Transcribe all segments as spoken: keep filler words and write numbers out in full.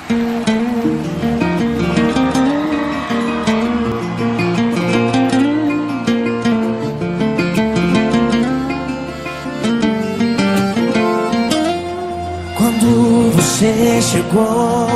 Quando você chegou,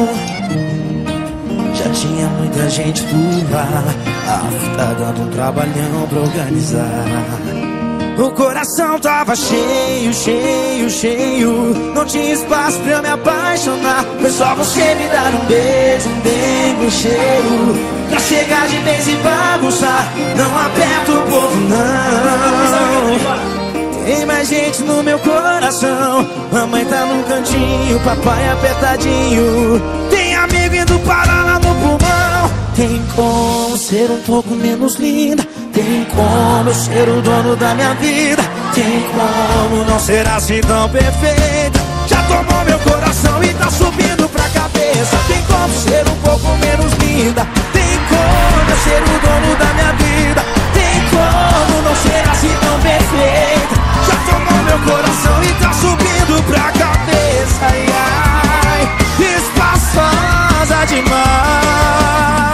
já tinha muita gente por lá. Ah, tá dando um trabalhão pra organizar. O coração tava cheio, cheio, cheio. Não tinha espaço pra eu me apaixonar. Foi só você me dar um beijo, um dengo, um cheiro, pra chegar de vez e bagunçar. Não aperta o povo, não. Tem mais gente no meu coração. Mamãe tá num cantinho, papai apertadinho. Tem amigo indo parar lá no pulmão. Tem como ser um pouco menos linda. Tem como eu ser o dono da minha vida. Tem como não ser assim tão perfeita. Já tomou meu coração e tá subindo pra cabeça. Tem como ser um pouco menos linda. Tem como eu ser o dono da minha vida. Tem como não ser assim tão perfeita. Já tomou meu coração e tá subindo pra cabeça. Ai, ai, espaçosa demais.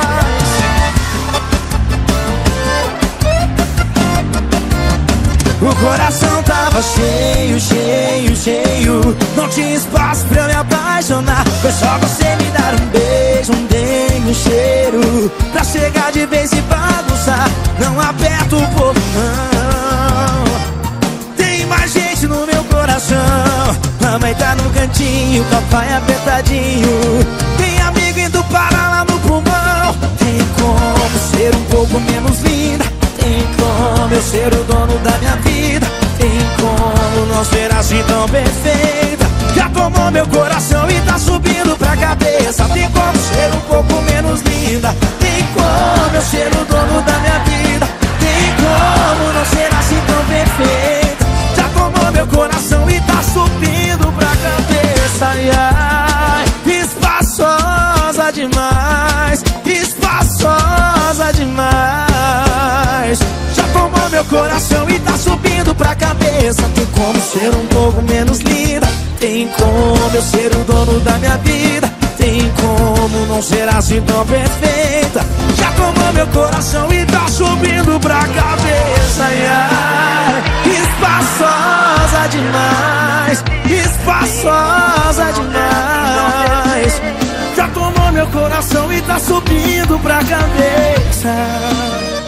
O coração tava cheio, cheio, cheio. Não tinha espaço pra eu me apaixonar. Foi só você me dar um beijo, um dengue, um cheiro, pra chegar de vez e bagunçar. Não aperta o povo, não. Tem mais gente no meu coração. Mamãe tá no cantinho, papai apertadinho. Tem amigo indo parar lá no pulmão. Tem como ser um pouco menos linda. Tem como eu ser o dono da minha vida. Tem como não ser assim tão perfeita. Já tomou meu coração e tá subindo pra cabeça. Tem como ser um pouco menos linda. Tem como eu ser o dono da minha vida. Tem como não ser assim tão perfeita. Já tomou meu coração e tá subindo pra cabeça. Ai, ai, espaçosa demais. Espaçosa demais. Já tomou meu coração e tá subindo pra cabeça. Tem como ser um pouco menos linda. Tem como eu ser o dono da minha vida. Tem como não ser assim tão perfeita. Já tomou meu coração e tá subindo pra cabeça. Ai, ai, espaçosa demais. Espaçosa demais. Já tomou meu coração e tá subindo pra cabeça.